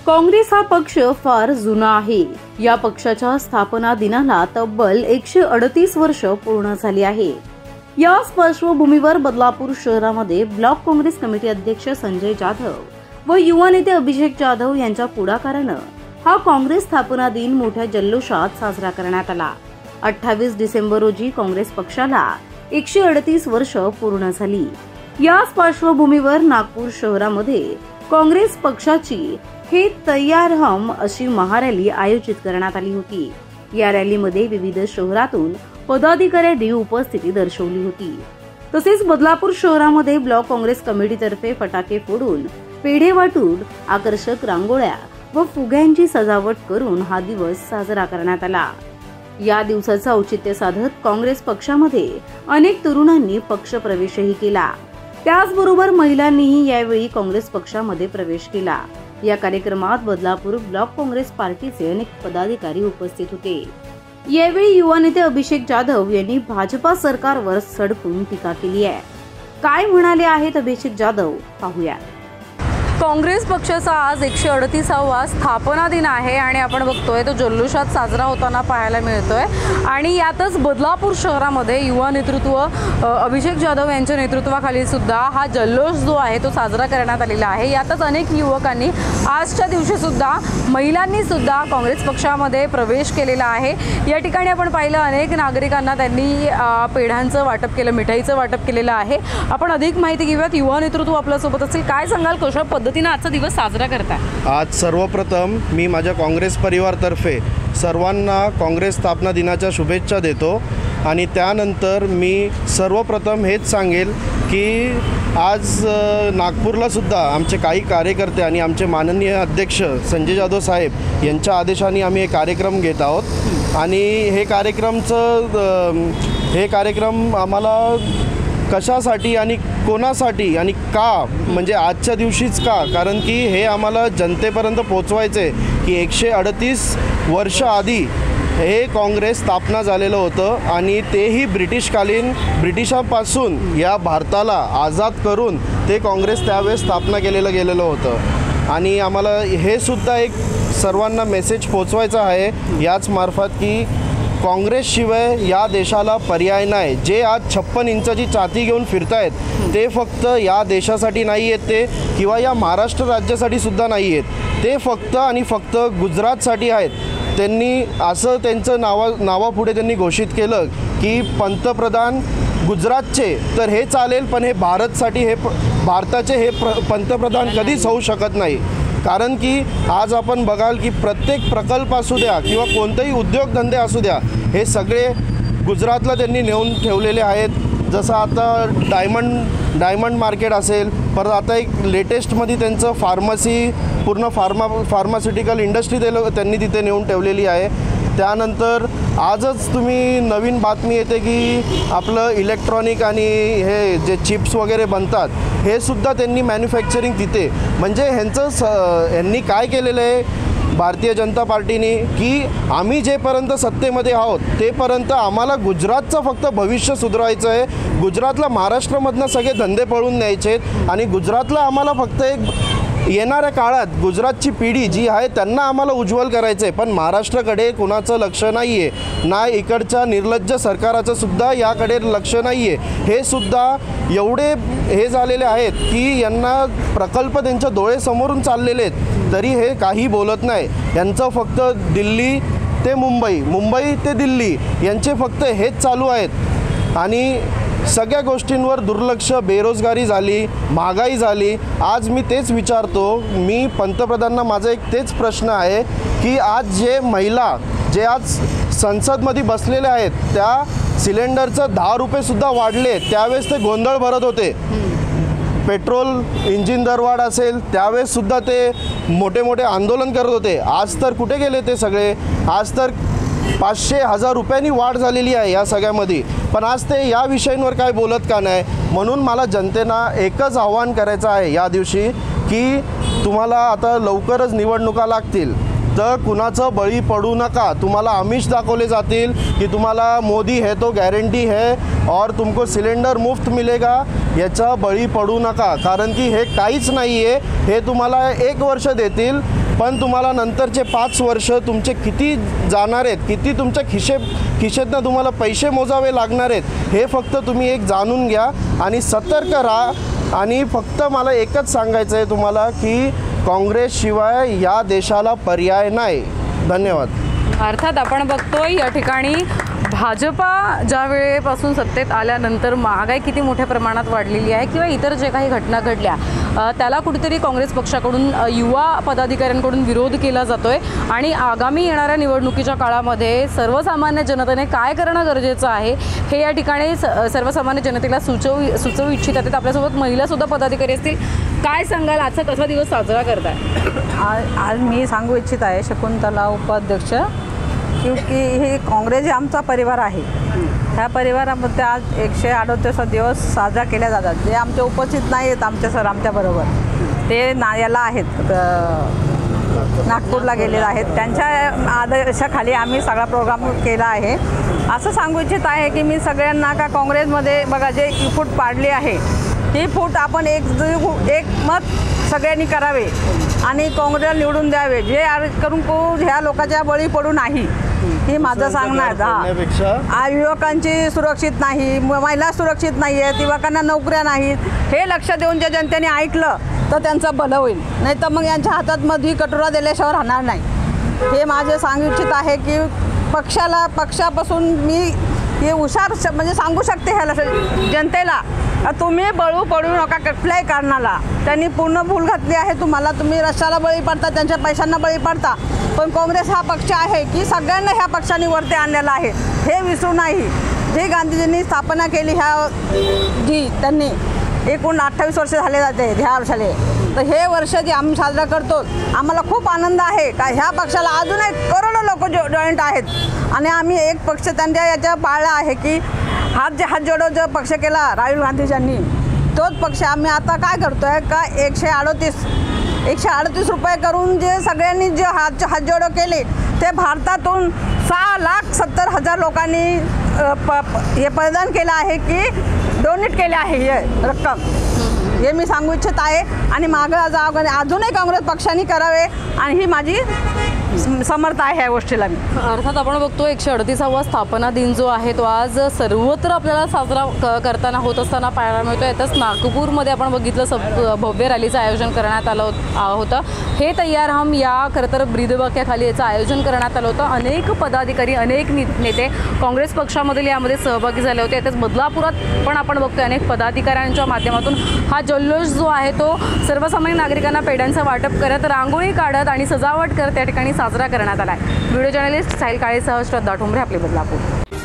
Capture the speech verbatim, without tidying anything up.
काँग्रेस हा पक्ष फार जुना आहे। या पक्षाच्या स्थापना दिनाला तब्बल एकशे अडतीस वर्ष पूर्ण झाली आहे। याच पार्श्वभूमीवर बदलापूर शहरामध्ये ब्लॉक काँग्रेस कमिटी अध्यक्ष संजय जाधव व युवा नेते अभिषेक जाधव यांच्या पुढाकाराने हा काँग्रेस स्थापना दिन मोठ्या जल्लोषात साजरा करण्यात आला। अठ्ठावीस डिसेंबर रोजी काँग्रेस पक्षाला एकशे अडतीस वर्ष पूर्ण झाली। याच पार्श्वभूमीवर नागपूर शहरामध्ये काँग्रेस पक्षाची हे तैयार हम अशी महारॅली आयोजित करण्यात आली होती। या रॅलीमध्ये विविध शहरातून पदाधिकाऱ्यांनी उपस्थिती दर्शवली होती। तसेच बदलापूर शहरामध्ये ब्लॉक काँग्रेस कमिटीतर्फे फटाके फोडून, पेढे वाटून, आकर्षक रांगोळ्या व फुग्यांची सजावट करून हा दिवस साजरा करण्यात आला। या दिवसाचे औचित्य साधत काँग्रेस पक्षामध्ये अनेक तरुणांनी पक्ष प्रवेशही केला। त्याचबरोबर महिलांनीही यावेळी काँग्रेस पक्षामध्ये प्रवेश केला। या कार्यक्रमात बदलापूर ब्लॉक काँग्रेस पार्टीचे अनेक पदाधिकारी उपस्थित होते। यावेळी युवा नेते अभिषेक जाधव यांनी भाजपा सरकारवर सडकून टीका केली आहे। काय म्हणाले आहेत अभिषेक जाधव पाहूया। काँग्रेस पक्षाचा आज एकशे अडतीसावा स्थापना दिन आहे आणि आपण बघतोय तो जल्लोषात साजरा होताना पाहायला मिळतोय। आणि यातच बदलापूर शहरामध्ये युवा नेतृत्व अभिषेक जाधव यांच्या नेतृत्वाखाली सुद्धा हा जल्लोष जो आहे तो साजरा करण्यात आलेला आहे। यातच अनेक युवकांनी आजच्या दिवशी सुद्धा महिलांनी सुद्धा काँग्रेस पक्षामध्ये प्रवेश केलेला आहे। या ठिकाणी आपण पाहिलं अनेक नागरिकांना त्यांनी पेढ्यांचं वाटप केलं, मिठाईचं वाटप केलेलं आहे। आपण अधिक माहिती घेऊयात। युवा नेतृत्व आपल्या सोबत असेल, काय सांगाल, कशा पद्धतीने आजचा दिवस साजरा करताय? आज सर्वप्रथम मी माझ्या काँग्रेस परिवारतर्फे सर्वांना काँग्रेस स्थापना दिनाच्या शुभेच्छा देतो। आणि त्यानंतर मी सर्वप्रथम हेच सांगेल की आज नागपूरला सुद्धा आमचे काही कार्यकर्ते आणि आमचे माननीय अध्यक्ष संजय जाधव साहेब यांच्या आदेशाने आम्ही हे कार्यक्रम घेत आहोत। आणि हे कार्यक्रमचं हे कार्यक्रम आम्हाला कशासाठी आणि कोणासाठी आणि का, म्हणजे आजच्या दिवशीच का, कारण की हे आम्हाला जनतेपर्यंत पोचवायचे की एकशे अडतीस वर्ष आधी हे काँग्रेस स्थापना झालेलं होतं आणि तेही ब्रिटिशकालीन ब्रिटिशांपासून या भारताला आझाद करून ते काँग्रेस त्यावेळेस स्थापना केलेलं गेलेलं होतं। आणि आम्हाला हे सुद्धा एक सर्वांना मेसेज पोचवायचा आहे याच मार्फत की काँग्रेसशिवाय या देशाला पर्याय नाही। जे आज छप्पन इंचाची छाती घेऊन फिरतायत ते फक्त या देशासाठी नाही आहेत ते, किंवा या महाराष्ट्र राज्यासाठी सुद्धा नाही आहेत ते, फक्त आणि फक्त गुजरातसाठी आहेत। त्यांनी असं त्यांचं नावा नावापुढे त्यांनी घोषित केलं की पंतप्रधान गुजरातचे तर हे चालेल, पण हे भारतसाठी हे भारताचे हे प्र पंतप्रधान कधीच होऊ शकत नाही। कारण की आज आपण बघाल की प्रत्येक प्रकल्प असू द्या किंवा कोणतेही उद्योगधंदे असू द्या, हे सगळे गुजरातला त्यांनी नेऊन ठेवलेले आहेत। जसं आता डायमंड डायमंड मार्केट असेल, परत आता एक लेटेस्टमध्ये त्यांचं फार्मसी पूर्ण फार्मा फार्मास्युटिकल इंडस्ट्री त्यांनी तिथे नेऊन ठेवलेली आहे। त्यानंतर आजच तुम्ही नवीन बातमी येते की आपलं इलेक्ट्रॉनिक आणि हे जे चिप्स वगैरे बनतात हे सुद्धा त्यांनी मॅन्युफॅक्चरिंग तिथे, म्हणजे ह्यांचं स ह्यांनी काय केलेलं आहे भारतीय जनता पार्टीने की आम्ही जेपर्यंत सत्तेमध्ये आहोत तेपर्यंत आम्हाला गुजरातचं फक्त भविष्य सुधारायचं आहे। गुजरातला महाराष्ट्रामधनं सगळे धंदे पळून न्यायचे आहेत आणि गुजरातला आम्हाला फक्त एक येणाऱ्या काळात गुजरातची पिढी जी आहे त्यांना आम्हाला उज्ज्वल करायचं आहे। पण महाराष्ट्राकडे कुणाचं लक्ष नाही आहे, ना इकडच्या निर्लज्ज सरकाराचं सुद्धा याकडे लक्ष नाही आहे। हे सुद्धा एवढे हे झालेले आहेत की यांना प्रकल्प त्यांच्या डोळ्यासमोरून चाललेले आहेत तरी हे काही बोलत नाही। यांचं फक्त दिल्ली ते मुंबई, मुंबई ते दिल्ली यांचे फक्त हेच चालू आहेत आणि सगळ्या गोष्टींवर दुर्लक्ष, बेरोजगारी झाली, महागाई झाली। आज मी तेच विचारतो, मी पंतप्रधानांना माझा एक तेच प्रश्न आहे की आज जे महिला जे आज संसदमध्ये बसलेले आहेत त्या सिलेंडरचं दहा रुपयेसुद्धा वाढले, त्यावेळेस ते गोंधळ भरत होते। पेट्रोल इंजिन दरवाढ असेल त्यावेळेससुद्धा ते मोठे मोठे आंदोलन करत होते। आज तर कुठे गेले ते सगळे? आज तर पाचशे हजार रुपयांनी वाढ झालेली आहे या सगळ्यामध्ये, पण आज ते या विषयांवर काय बोलत का नाही? म्हणून मला जनतेला एकच आव्हान करायचं आहे या दिवशी की तुम्हाला आता लवकरच निवडणुका लागतील तर कुणाचं बळी पडू नका। तुम्हाला आमिष दाखवले जातील कि तुम्हाला मोदी है तो गॅरंटी है और तुमको सिलेंडर मुफ्त मिलेगा, याचा बळी पडू नका। कारण की हे काहीच नाही आहे। हे तुम्हाला एक वर्ष देतील, पण तुम्हाला नंतरचे पाच वर्ष तुमचे किती जाणार आहेत, किती तुमच्या खिशे खिशेतनं तुम्हाला पैसे मोजावे लागणार आहेत, हे फक्त तुम्ही एक जाणून घ्या आणि सतर्क राहा। आणि फक्त मला एकच सांगायचं आहे तुम्हाला की काँग्रेसशिवाय या देशाला पर्याय नाही। धन्यवाद। अर्थात आपण बघतोय या ठिकाणी भाजपा ज्या वेळेपासून सत्तेत आल्यानंतर महागाई किती मोठ्या प्रमाणात वाढलेली आहे किंवा इतर जे काही घटना घडल्या त्याला कुठेतरी काँग्रेस पक्षाकडून युवा पदाधिकाऱ्यांकडून विरोध केला जातोय आणि आगामी येणाऱ्या निवडणुकीच्या काळामध्ये सर्वसामान्य जनतेने काय करणं गरजेचं आहे हे या ठिकाणी सर्वसामान्य जनतेला सुचवू सुचवू इच्छित आहेत। आपल्यासोबत महिलासुद्धा पदाधिकारी असतील, काय सांगाल आजचा कसा दिवस साजरा करताय? आज आज मी सांगू इच्छित आहे शकुंतला उपाध्यक्ष, क्योंकि हे काँग्रेस आमचा परिवार आहे। ह्या परिवारामध्ये आज एकशे अडतीस दिवस साजरा केल्या जातात। जे आमचे उपस्थित नाही आहेत आमचे सर आमच्याबरोबर, ते ना याला आहेत नागपूरला गेलेले आहेत, त्यांच्या आदेशाखाली आम्ही सगळा प्रोग्राम केला आहे। असं सांगू इच्छित आहे की मी सगळ्यांना का काँग्रेसमध्ये बघा जे फूट पाडली आहे ही फूट आपण एक एक मत सगळ्यांनी करावे आणि काँग्रेसला निवडून द्यावे, जे करून को ह्या लोकांच्या बळी पडू नाही ही माझं सांगणार। हा युवकांची सुरक्षित नाही, महिला सुरक्षित नाही आहेत, युवकांना नोकऱ्या नाहीत, हे लक्ष देऊन ज्या जनतेने ऐकलं तर त्यांचं भलं होईल, नाही तर मग यांच्या हातात मध्ये कटोरा दिल्याशिवाय राहणार नाही। हे माझे सांगू इच्छित आहे की पक्षाला पक्षापासून मी हे हुशार म्हणजे सांगू शकते ह्याला जनतेला, तुम्ही बळू पडू नका कुठल्याही कारणाला। त्यांनी पूर्ण भूल घातली आहे तुम्हाला, तुम्ही रस्त्याला बळी पडता, त्यांच्या पैशांना बळी पडता, पण काँग्रेस हा पक्ष आहे की सगळ्यांना ह्या पक्षाने वरती आणलेला आहे, हे विसरू नाही। जे गांधीजींनी स्थापना केली ह्या जी त्यांनी एकूण अठ्ठावीस वर्ष झाले जाते ह्या वर्षाले, तर हे वर्ष जे आम्ही साजरा करतो आम्हाला खूप आनंद आहे का ह्या पक्षाला अजूनही करोडो लोक जो जॉईंट आहेत आणि आम्ही एक पक्ष त्यांच्या याच्या पाळला आहे की हात जे हात जोडो जो पक्ष केला राहुल गांधीजींनी, तोच पक्ष आम्ही आता काय करतो आहे का एकशे अडतीस एकशे अडतीस रुपये करून जे सगळ्यांनी जे हात हात जोडो केले ते भारतातून सहा लाख सत्तर हजार लोकांनी प हे प्रदान केलं आहे की डोनेट केले आहे हे रक्कम, हे मी सांगू इच्छित आहे। आणि मागं जावं अजूनही काँग्रेस पक्षाने करावे आणि ही माझी समर्थ आहे ह्या गोष्टीला मी। अर्थात आपण बघतो एकशे अडतीसावा स्थापना दिन जो आहे तो आज सर्वत्र आपल्याला साजरा क करताना होत असताना पाहायला मिळतो। यातच नागपूरमध्ये आपण बघितलं सब भव्य रॅलीचं आयोजन करण्यात आलं होतं। हे तयार हम या खरं तर ब्रीदवाक्याखाली याचं आयोजन करण्यात आलं होतं। अनेक पदाधिकारी अनेक नेते काँग्रेस पक्षामधील यामध्ये सहभागी झाले होते। यातच बदलापुरात पण आपण बघतोय अनेक पदाधिकाऱ्यांच्या माध्यमातून हा जल्लोष जो आहे तो सर्वसामान्य नागरिकांना पेढ्यांचं वाटप करत, रांगोळी काढत आणि सजावट करत त्या ठिकाणी साजरा करण्यात आला आहे। व्हिडिओ जर्नलिस्ट साहिल काळेसह श्रद्धा ठोंबरे, आपले बदलापूर।